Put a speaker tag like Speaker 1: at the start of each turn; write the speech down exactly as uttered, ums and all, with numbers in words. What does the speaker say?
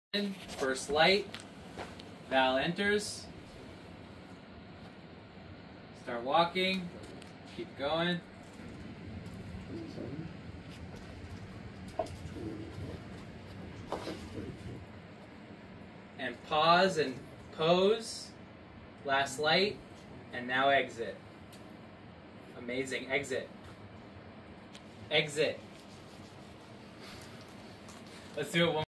Speaker 1: First light, Val enters, start walking, keep going. And pause and pose, last light, and now exit. Amazing, exit. Exit. Let's do it one